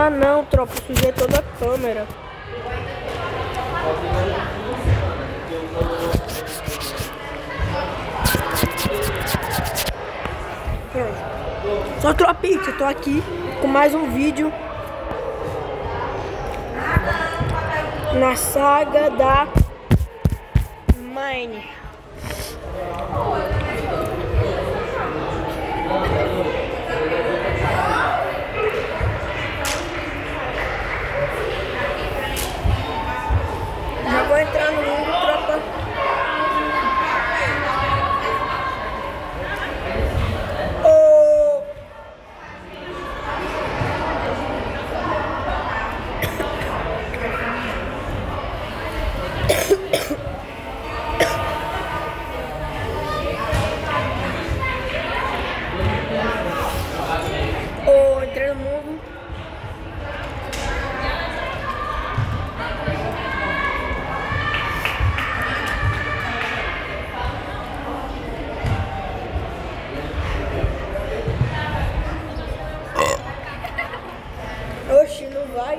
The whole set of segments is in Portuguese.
Ah não, tropa, sujei toda a câmera. Só tropinha, eu tô aqui com mais um vídeo na saga da Mine. Já vou entrar no mundo, tropa. Oh. Oh, entrei no mundo. Oxi, não vai.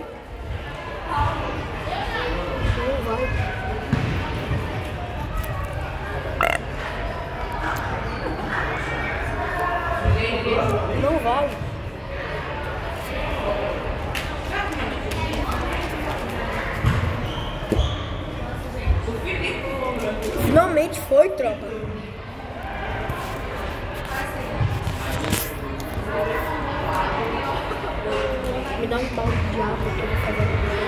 Não vai. Não vai. Finalmente foi, tropa. Me dá um pau de diabo que eu vou fazer.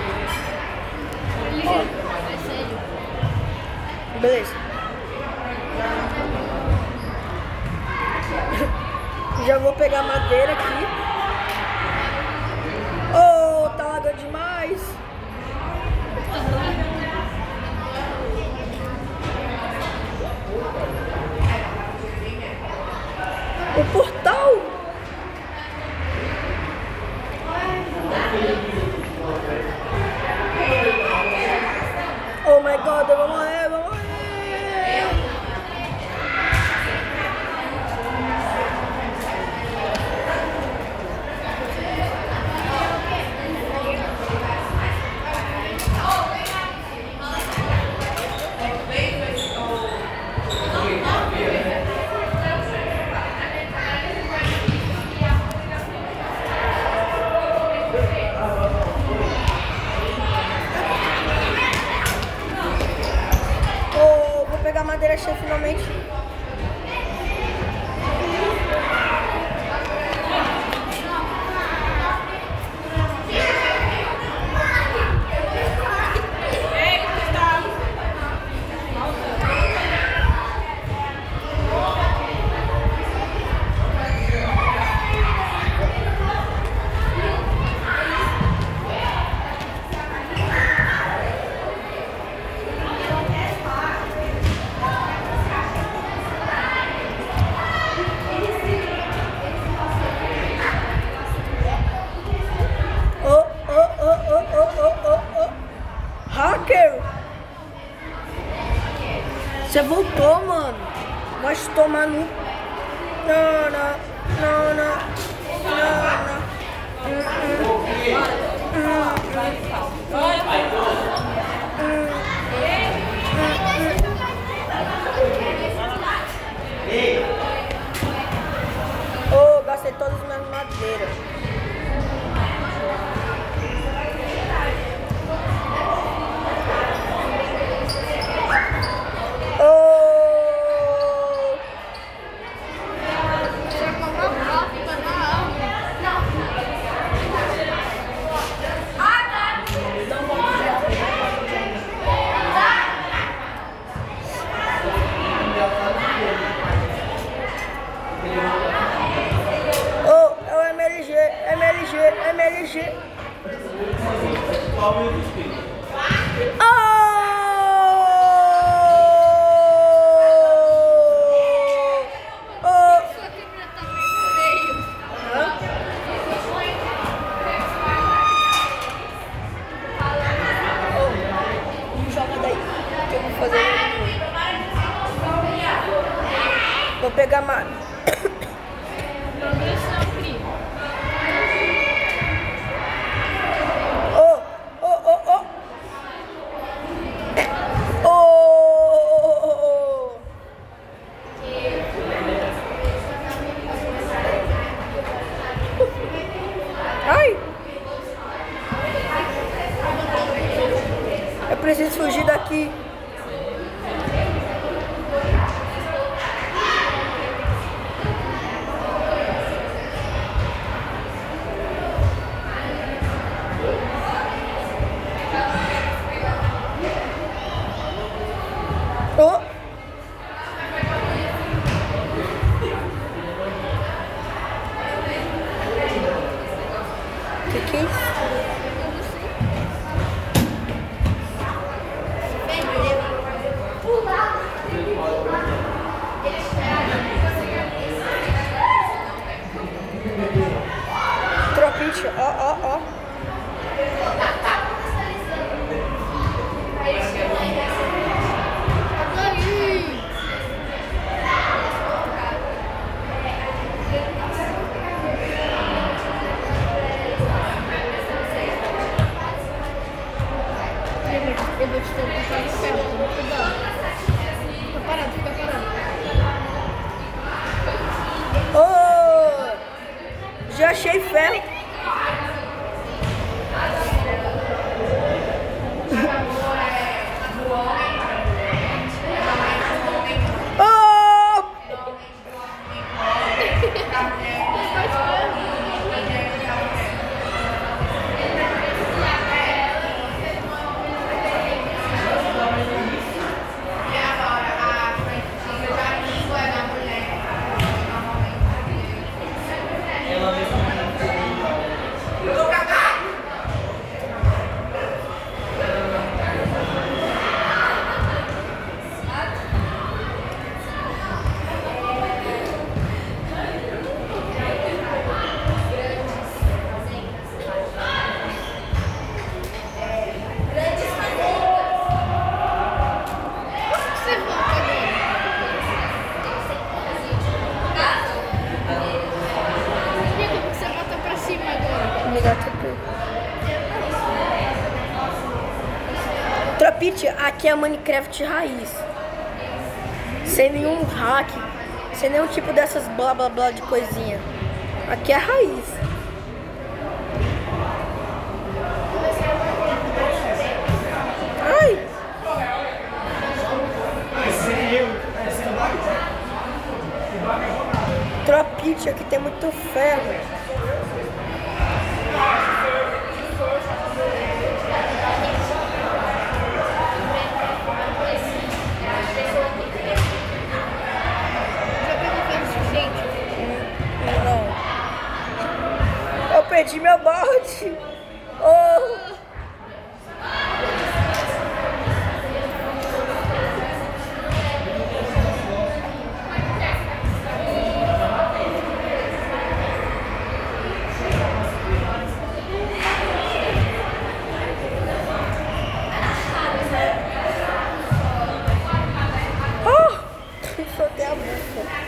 Beleza. Já vou pegar madeira aqui. Oh, tá lagando demais. O portal. Oh my god, eu vou morrer, eu vou morrer. Pegar madeira cheia finalmente. Hacker! Você voltou, mano. Vai te tomar no... Não, não, não, não. Não, não. Oh, gastei todas as minhas madeiras. MLG. Oh! Oh! Joga daí que eu vou fazer. Vou pegar mais. Preciso fugir daqui. Oh! Que é isso? Tropite, ó. Eu vou te tentar de perto, cuidado. Fica parado. Oh! Já achei ferro. Oh! Tropite, aqui é Minecraft raiz. Sem nenhum hack, sem nenhum tipo dessas blá blá blá de coisinha. Aqui é raiz. Ai! Tropite, aqui tem muito ferro. Perdi meu balde. Oh. Soltei a boca.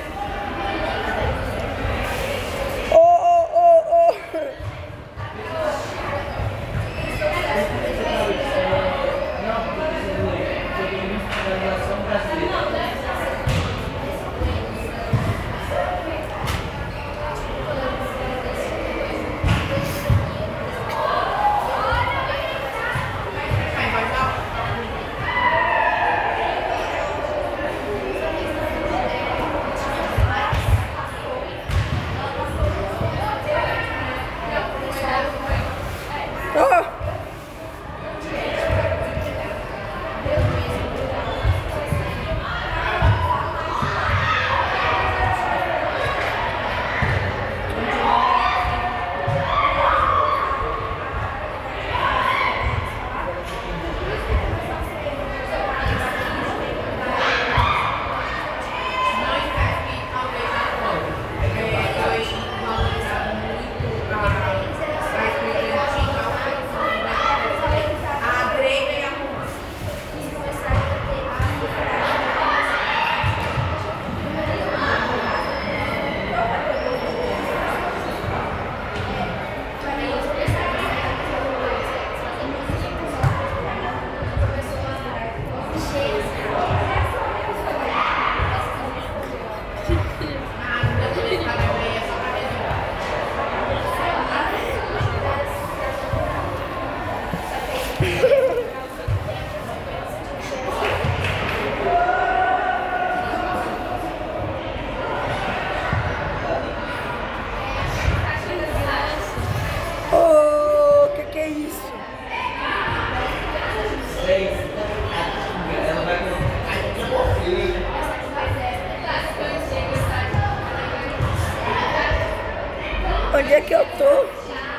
Onde é que eu tô?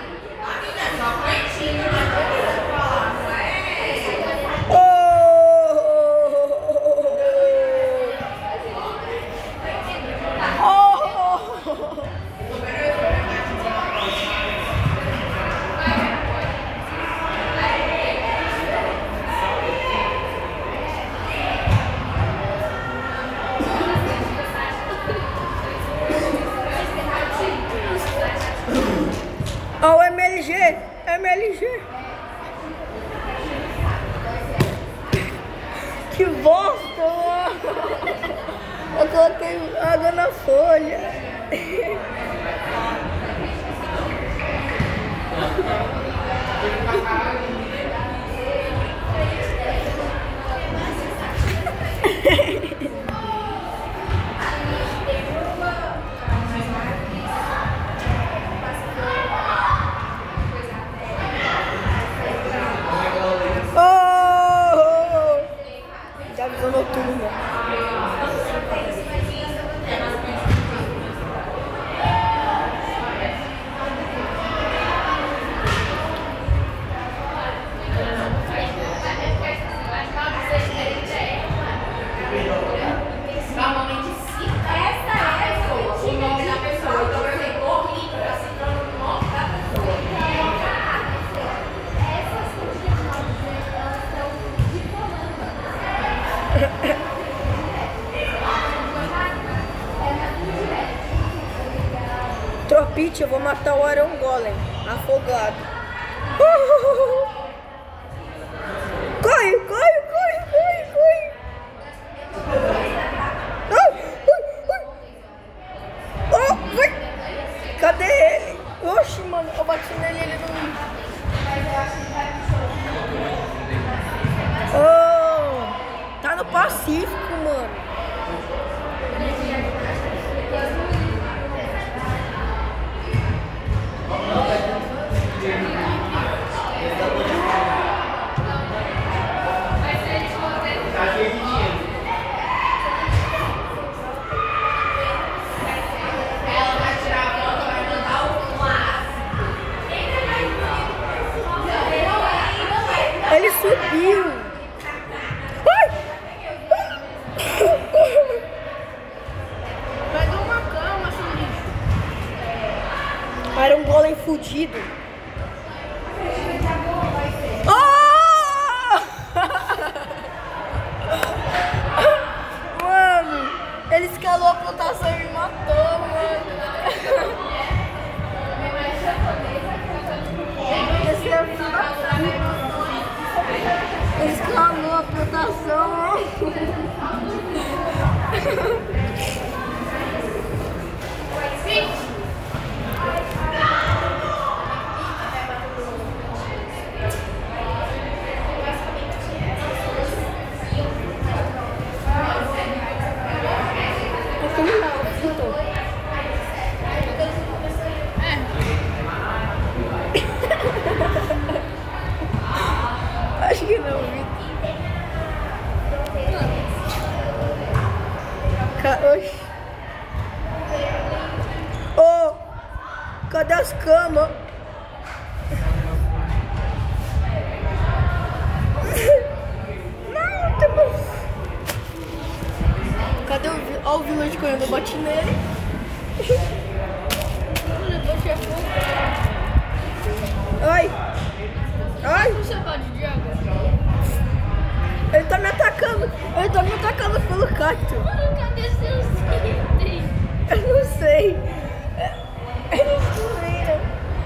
Ó, o MLG, MLG. Que bosta, mano. Eu coloquei água na folha. Visão noturna. Normalmente, se essa é o nome da pessoa, então eu tenho corrido para se tornar o nome da pessoa. Tropite, eu vou matar o Iron Golem afogado. Corre, corre, corre, corre, corre. Oh, vai. Cadê ele? Oxi, mano, eu bati nele, ele não... Oh, tá no Pacífico, mano. Ele subiu. Ai! Vai dar uma cama, seu lixo. Era um golem fudido. Oh! Mano, ele escalou a plantação e me matou, mano. Esse é filho da puta. Ele escalou a plantação. Acho que não, Vitor. Oxi. Oh, cadê as camas? Não, tá bom. Cadê o Village correndo? Eu bati nele. Ai. Ai. Você pode de água? Ele tá me atacando. Ele tá me atacando pelo cacto. Mano, cadê seus itens? Eu não sei. Eles sumiram.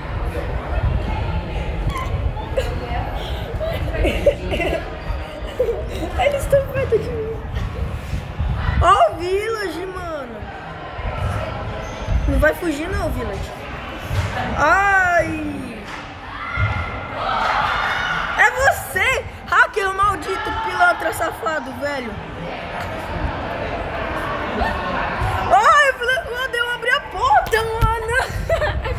Eles estão perto de mim. Ó o Village, mano. Não vai fugir não, Village. Ai. É você, hacker maldito, pilantra safado, velho. Ai, quando eu abri a porta, mano.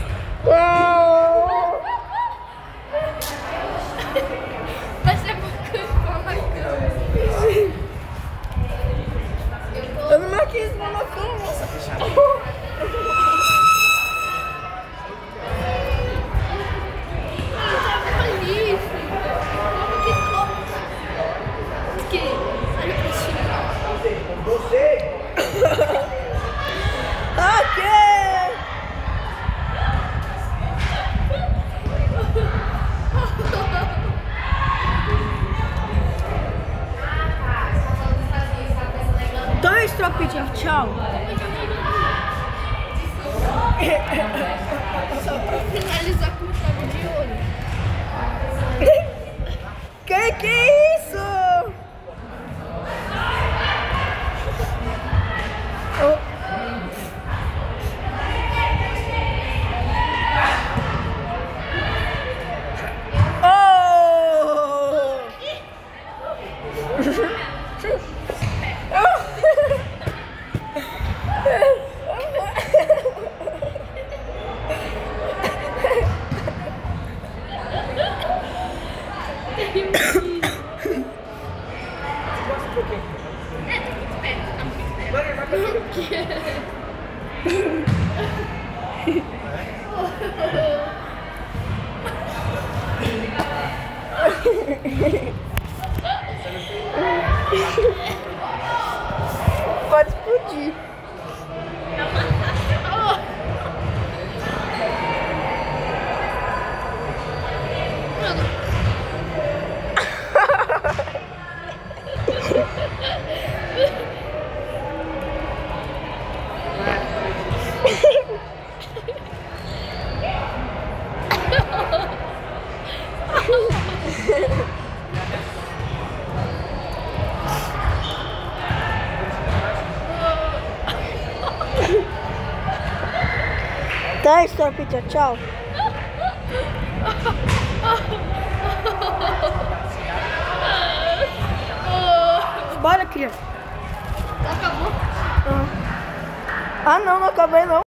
Oh. Vai ser bacana na cama. Eu não marquei isso na cama. tchau. Só pra finalizar com chave de ouro. Que é isso? Oh. Pode explodir. Tá, Storpita, tchau. Bora, criança. Acabou? Ah, não acabei não.